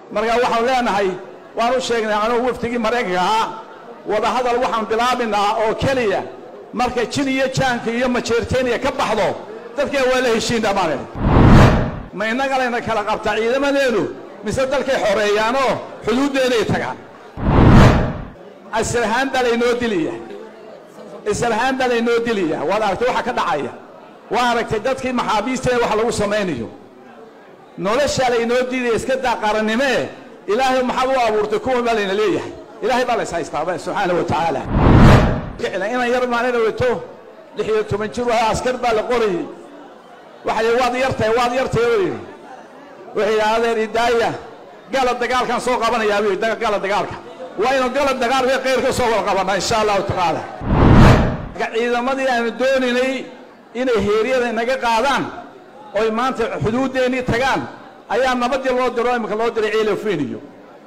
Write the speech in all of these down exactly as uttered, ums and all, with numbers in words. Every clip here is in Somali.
marka waxaan leenahay waan u sheegnay anuu waftigii Mareykanka ahaa wada hadal waxaan bilaabinaa oo kaliya marka jin iyo jaanka iyo majeerteeniya ka baxdo dadka waa la heshiin dhamaanay ma inaga leena kala qabta ciidamadeenu mise dalkay xoreeyaan oo xuduudeena tagaan asrahan dalayno diliya asrahan dalayno diliya wada aragtay waxa ka dhacaya waa aragtay dadkii maxaabiisteen wax lagu sameeyo nolosha laynoo diiday iska daaqaranime ilaahay maxaa uu abuurtay kuwa balayna leeyahay ilaahay baa la haystaabay subhanahu wa ta'ala ila ina yar maalinna wato lix iyo toban jir waa askar baa la qoray waxay waad yartay waad yartay wixii adeer idaaya gala dagaalkan soo qabanaya way gala dagaalka waa inuu gala dagaalka qeyr ka soo qabanaa insha Allah ta'ala ciidamadii aan dooninay inay heeriyada naga qaadaan oo maanta xuduudeeni tagaan ayaa nabadii loo diro imka loo diray ciilafeeniyo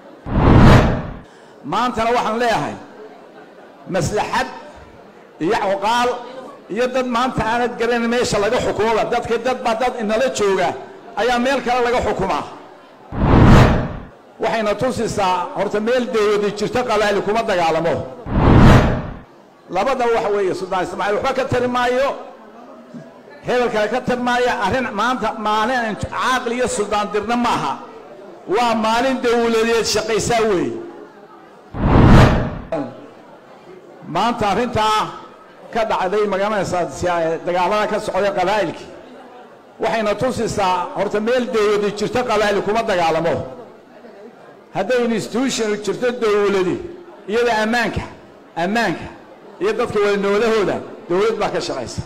maantana waxaan leeyahay maslaxad iyo aqaal iyo dad maanta aanad garan meesha laga xukumo dadka dad badad inala jooga ayaa meel kale laga xukumaa waxayna tusisaa horta meel deeyay jirta qalaal kuma dagaalamo labada wax weeye Suudaan Ismaaciil waxa ka tarmaayo hebel kale ka tarmaaya arrin maanta maalin caaqli iyo Suudaan dirna maaha waa maalin dawladeed shaqaysaa weey maanta arrinta ka dhacday magaalada dagaalada ka socday qabaa'ilki waxayna tusisaa horta meel deeyay jirta qalaal kuma dagaalamo haday institution jirto dawladii iyada amaanka amaanka iyo dadka wada noolahooda dawlad baa ka shaqaysa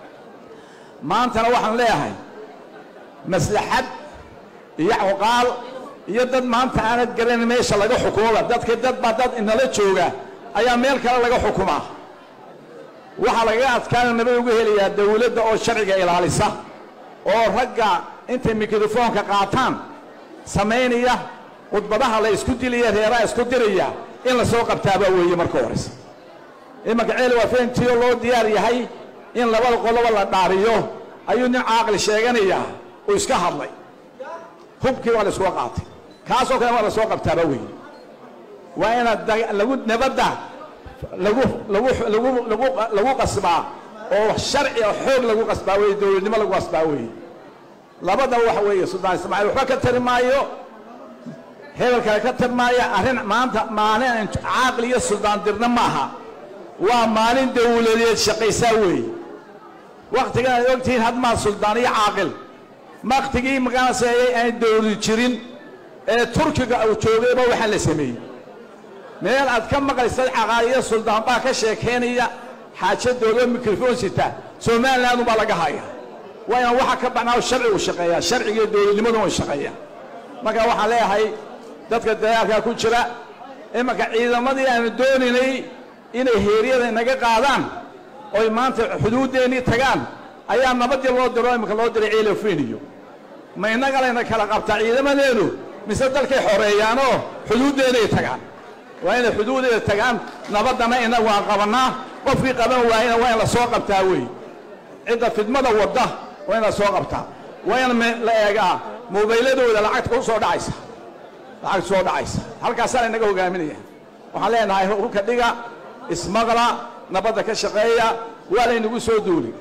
maantana waxaan leeyahay maslaxad iyo aqaal iyo dad maanta aanad garan meesha laga xukumo dadka dad badad inala jooga ayaa meel kale laga xukumaa waxa laga adkaan nabi ugu heliyaa dawladda oo sharciga ilaalisa oo ragga inta mikrofoonka qaataan sameynaya qodbadaha la isku diliya reeraa isku diraya in la soo qabtaaba weeye marka horeysa imaka ceel waa feentiyo loo diyaar yahay in labada qoloba la dhaariyo ayuu nin caaqli sheeganaya oo iska hadlay hubkii waa la soo qaatay kaasoo kale waa la soo qabtaaba weeye waa in lagu nabada lagu lagu lagu lagu lagu qasbaa oo sharci oo xoog lagu qasbaa weeye dawladnimo lagu qasbaa weeye labada wax weeye Suudaan Ismaaciil waxa ka tarmaayo hebel kale ka tarmaaya arrin maanta maalin caaqli iyo Suudaan dirna maaha waa maalin dawladeed shaqaysaa weey waqtiga ay ogtiin hadma Suudaan iyo caaqil waqtigii magaasayay ay dawlad jirin ee Turkiga uu joogayba waxa la sameeyay meel aad ka maqlaysay caaqaliya Suudaan baa ka sheekeynaya xaajadooda mikrofoon sita Soomaaliland baa laga haya waa waxa ka banaa sharci u shaqeeya sharciga dawladnimada oo shaqeeya marka waxa leeyahay dadka dagaalka ku jira imaka ciidamadii aan dooninay inay heeriyada naga qaadaan oo maanta xuduudeeni tagaan ayaa nabadii loo diro imka loo diray ciilafeeniyo ma inaga leena kala qabta ciidamadeenu mise dalkay xoreeyaan oo xuduudeena tagaan waa inay xuduudeena tagaan nabadana inagu aan qabanaa qofkii qaban waayna waa in la soo qabtaa weey cida fidmada wada waa in la soo qabtaa waa in la eegaa mobiiladooda lacagta ku soo dhacaysa lacag soo dhacaysa halkaas ay naga hogaaminaya waxaan leenahay hubka dhiga ismaqla nabadda ka shaqeeya waa la inagu soo duulay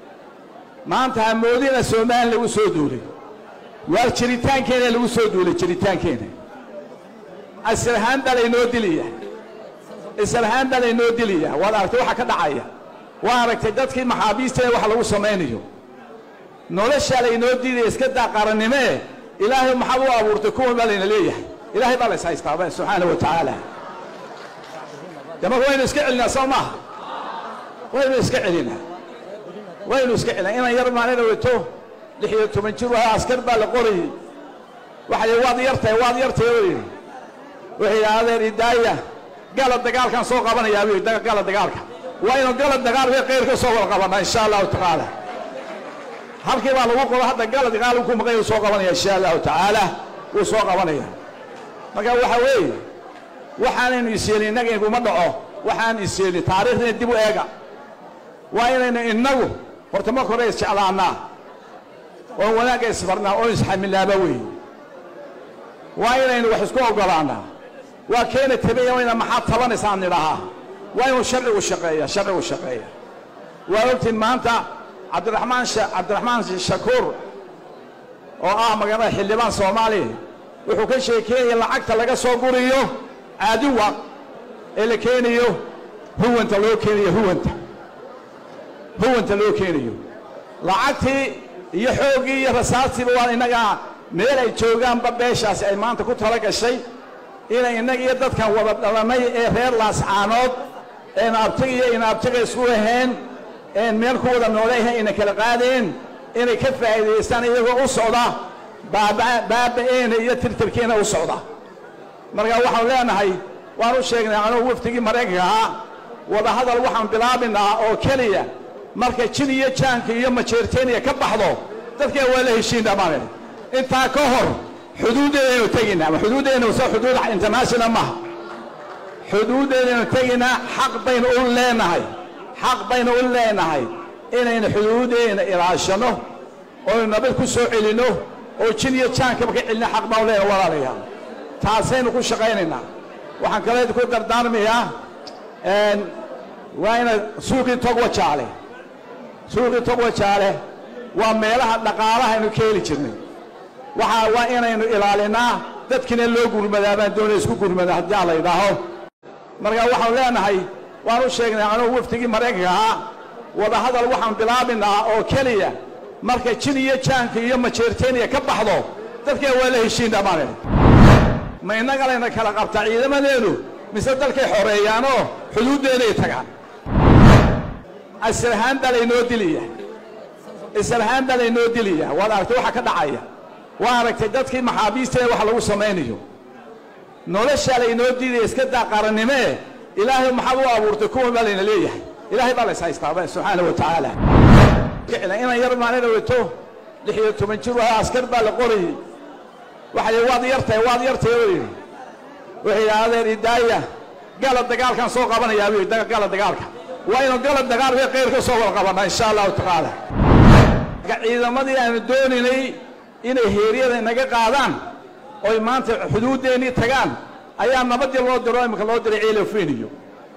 maanta moodina Soomaaliland lagu soo duulay waa jiritaankeena lagu soo duulay jiritaankeena asrahan dalayno diliya asrahan dalayno diliya wada aragtay waxa ka dhacaya waa aragtay dadkii maxaabiisteen wax lagu sameeyo nolosha laynoo diiday iska daaqaranime ilaahay maxaa uu abuurtay kuwa balayna leeyahay ilaahay baa la haystaabay subhanahu wa ta'ala dama waynu iska cilna Soomaa waynu iska cilina waynu iska cilina ina yar maalinna wato lix iyo toban jir waa askar baa la qoray waxay waad yartay waad yartay wixii adeer idaaya gala dagaalkan soo qabanaya way gala dagaalka waa inuu gala dagaalka qeyr ka soo qabanaa insha Allah ta'ala halkii baa lagu qoro hadda gala dagaalku maqay soo qabanaya insha Allah ta'ala uu soo qabanaya marka waxa weey waxaan isyeelin inaga kuma dhaco waxaan isyeelin taariikhda dib u eega waa inayna inagu horta ma koreys jeclaanaa oo wanaaga isbarnaa oo isxamilaaba weey وإنه وحسكوا قلانا وكان تبين وين محط طبعا سان لها وين الشرع والشقية الشرع والشقية وقلت ما أنت عبد الرحمن ش... عبد الرحمن الشكور وآه مجمع حلبان صومالي وحكي شيء كي العقد لقى صقوريو عدوة اللي كينيو هو أنت لو كينيو هو أنت هو أنت لو كينيو لعقتي يحوقي رسالتي بوان إنك ميلي جوغان ببيشاس أي ما أنت كنت هلك الشيء إلى إنك يدد كان وضبطلمي إيهير لاسعانود إن أبتغي إن أبتغي سوهين إن ميلكو وضا نوليها إنك لقادين إن كفة إذا يستان إيهو أصعدا باب إين يترتركين أصعدا مرقا وحاو لنا هاي وانو شيخنا عنو وفتقي مرقها وضا هذا الوحن بلابنا أو كلية مرقا چنية چانك يما چيرتينية كبحضو تذكي أوله الشين دامانه انتا كهر حدود إنو تجينا حدود إنو سو حدود انترناشونال ما حدود إنو تجينا حق بين أول لنا هاي حق بين أول لنا هاي إن إن حدود إن إراشنه أو نبي كسر علينه أو شنية كان كبك علنا حق مولاه ولا ليها تاسين وكل شقينا وحن كلا تقول دردار مياه إن وين سوق تقوى شاله سوق تقوى شاله وميلها نقالها إنه كيل جرني waxa waa inaynu ilaalinaa dadkina loo gurmadaan doonay isku gurmadaan hadii la yiraahdo marka waxaan leenahay waan u sheegnay anoo waftigii Mareykanka wada hadal waxaan bilaabinaa oo kaliya marka jiniyo jaanka iyo majeerteeniya ka baxdo dadka waa la heshiin dhamaanay ma inaga leena kala qabta ciidamadeenu mise dalkay xoreeyaan oo xuduudeena ay tagaan asrahan dalayno diliya asrahan dalayno diliya wada aragtay waxa ka dhacaya واركت دتك محابيسته waxa lagu sameeyo nolosha la inoo diiday iska daaqaranimo ilaahay maxaa uu abuurtay kuwa balina leeyahay ilaahay baa la saystaabay subhanahu wa ta'ala ila ina yar maanada wato lix iyo toban jir waa askar baa la qoray waxa waad yartay waad yartay wixii adeer idaaya gal dagaalkan soo qabanaya wiil gal dagaalka waa inuu gal dagaalka qeyr ka soo qabanaa insha Allah ta'ala ciidamadii aan dooninay inay heeriyada naga qaadaan oo maanta xuduudeeni tagaan ayaa nabad loo diro imka loo diray ciilafeeniyo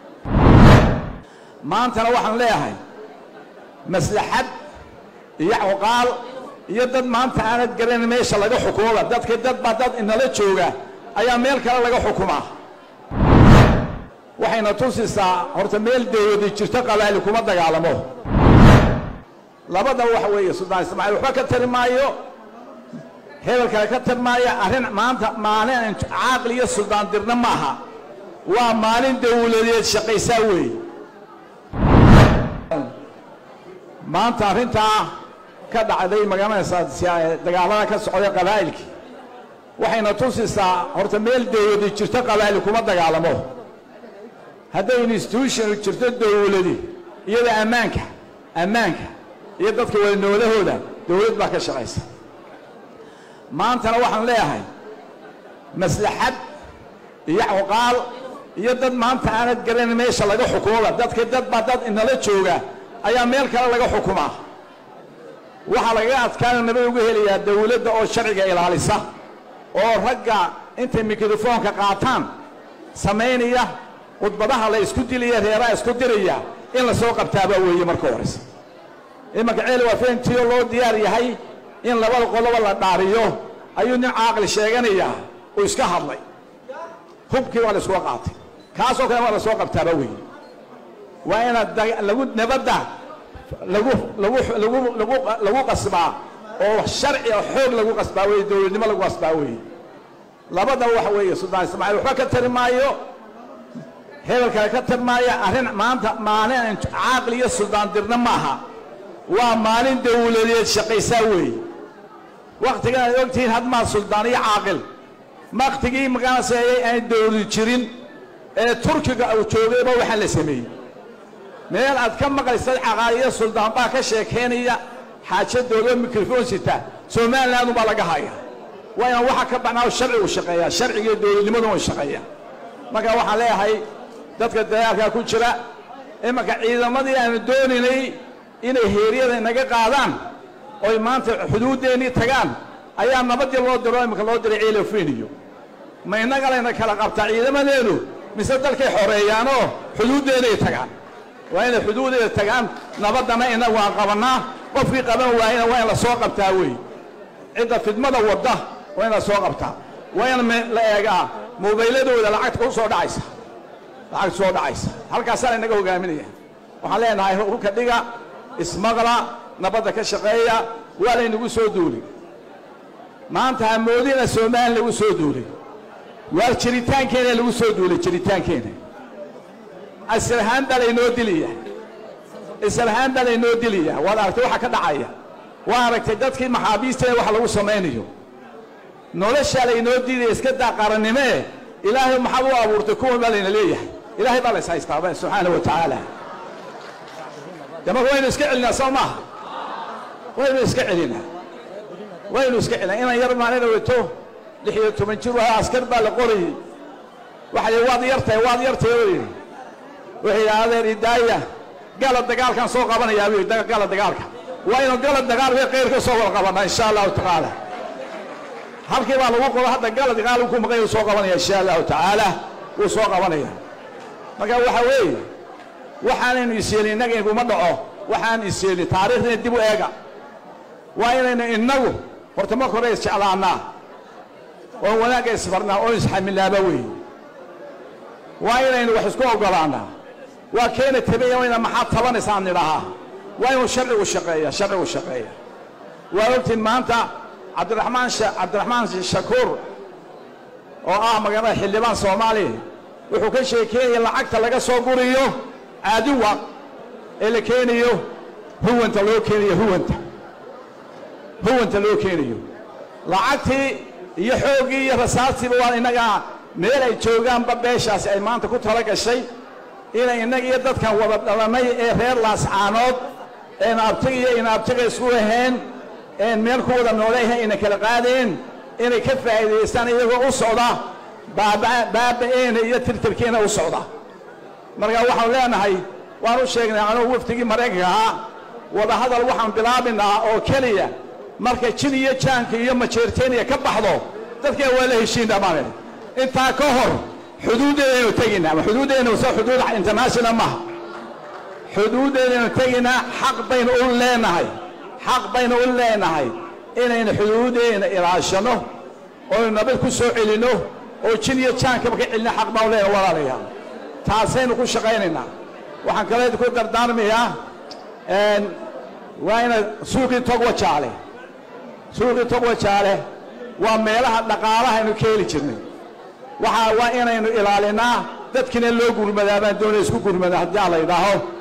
maanta waxaan leeyahay maslaxad iyo aqaal iyo dad maanta aanad garan meesha laga xukumo dadka dad badad inala jooga ayaa meel kale laga xukumaa waxayna tusisaa horta meel deeyadi jirta qabaali kuma dagaalamo labada wax weeye Suudaan Ismaaciil waxa ka tarmaayo هذا كاتب مايا أهين ما أنت مالين عقلية السلطان درنا معها ومالين دولة شقي سوي ما أنت أهين تا كذا عدي مجمع سيا دجالنا كسعودية قبائلك وحين توصي سا هرت ميل دولة شرطة قبائلك وما دجالمه هذا إنستيوشن شرطة دولة دي يلا أمانك أمانك يدك والنوله هذا دولة بك شقيس ما أنت روحنا ليها مصلحة يعقال يدد ما أنت أنا تقرين ماشى لقى حكومة دت كدت بدت إن لا تشوجا أيام ميل كلا لقى حكومة وحلقات كان النبي يقول لي الدولة أو الشرع إلى عليسا أو رجع أنت ميكروفون كقاطان سمينية وتبضها لا يسكت لي هي رأي يسكت لي إلا سوق بتابع وهي مركورس إما كعيل وفين تيولو دياري هاي إن لبلا قلوا ولا داريو أيون عاقل شيئا ويسكه الله خب كي ولا سوق عاطي كاسو كي ولا سوق بتروي وين لو نبدا لو لو لو لو لو قصبا أو الشرع أو حق لو قصبا ويدور نما لو قصبا وي لبدا وحوي Suudaan Ismaaciil waxa ka tarmaayo heelka ka tarmaaya arin maanta maalin عاقلية Suudaan dirna maaha waa maalin dawladeed shaqaysa weey waqtiga ay ogtiin had ma suldaaniye caaqil waqtigii magaasay ay dawlad jirin ee Turkiga uu joogayba waxa la sameeyay meel aad ka maqlaysay caqaaliye suldaan baa ka sheekeynaya xaajadooda mikrofon sita Soomaaliland baa laga haya waa waxa ka banaa sharci u shaqeeya sharciga dawladnimada oo shaqeeya marka waxa leeyahay dadka dagaalka ku jira imaka ciidamadii aan dooninay inay heeriyada naga qaadaan oo maanta xuduudeeni tagaan ayaa nabad loo diro imka loo diray ciilafeeniyo ma innaga layna kala qabtaa ciidamadeenu mise dalkay xoreeyaanoo xuduuddeeday tagaan waa inay xuduudeeda tagaan nabaddana innagu aan qabannaa qofkii qaban waayena waa in la soo qabtaa wey cidda fidmada wadda waa in la soo qabtaa waa in la eegaa mobayladooda lacagta ku soo dhacaysa lacagta soo dhacaysa halkaasaa laynaga hogaaminaya waxaan leenahay hurka dhiga ismaqla nabadda ka shaqeeya waa laynagu soo duuli maanta hamoodina Soomaaliya lagu soo duulay waa jiritaankeena lagu soo duulay jiritaankeena asrahan dhalaynoo diliya asrahan dhalaynoo diliya wada aragtay waxa ka dhacaya waa aragtay dadkii maxaabiista waxa lagu sameeynayo nolosha laynoo dilay iska daaqaranime ilaahay maxaa uu abuurtay kuwa balayna leeyahay ilaahay baa la haystaaba subhanahu wa ta'ala dama waynu iska cilna Soomaa waynu iska cilna waynu iska cilna ina yar maalin wato lix iyo toban jir waa askar baa la qoriyay waxa ay waad yartay waad yartay wixii adeer idaaya gala dagaalkan soo qabanaya abi gala dagaalka waynu gala dagaalka qeyr ka soo wada qabanaa insha Allah ta'ala halkii baa lagu qoro hadda gala dagaalku maqay soo qabanaya insha Allah ta'ala uu soo qabanaya marka waxa weeye waxaan isyeelin inaga kuma dhaco waxaan isyeelin taariikhda dib u eega waa inayna inagu horta ma kore isjeclaana oo wanaaga isfarna oo isxamilaaba weey waa inayna wax isku ogolaana waa keena tabeeyo ina maxaa tabanaysan nidhaha waa inuu sharcigu shaqeeya sharcigu shaqeeya waa ogtiin maanta Cabdiraxmaan Cabdiraxmaan Shakuur oo ah magaalada xildhibaan Soomaali wuxuu ka sheekeeyay lacagta laga soo guriyo aadiwa ee la keenayo huwanta loo keenayo huwanta huwanta loo keenayo lacagtii iyo xoogii iyo rasaasiba waa inaga meel ay joogaan babeeshaas ay maanta ku tala gashay inay inaga iyo dadkan wada dhalanay ee reer Laascaanood ee naabtiga iyo naabtiga isku ahayn ee meel ku wada nooleeyahay inay kala qaadeen inay ka faa'iideystaan iyagoo u socda baaba baabaena iyo tirtirkeena u socda marka waxaan leenahay waan u sheegnay anoo waftigii Mareykanka ah wada hadal waxaan bilaabinaa oo kaliya marka jin iyo jaanka iyo majeerteeniya ka baxdo dadka waa la heshiin dhamaan inta ka hor xuduudeena tagina xuduudeena soo xuduud international ma xuduudeena tagina xaq bayna u leenahay xaq bayna u leenahay inayna xuduudeena ilaashano oo nabad ku soo celino oo jin iyo jaanka ka celina xaq baa u leenahay walaalayaal taasaynu ku shaqeynayna waxaan kale ku dardaarmayaa een waa ina suuqi togwa jaale suuqi togwa jaale waa meelaha dhaqaalaha aynu ka heli jirnay waxa waa inaynu ilaalinaa dadkina loo gurmadaa baan doonay isku gurmadaa haddii la yiraahdo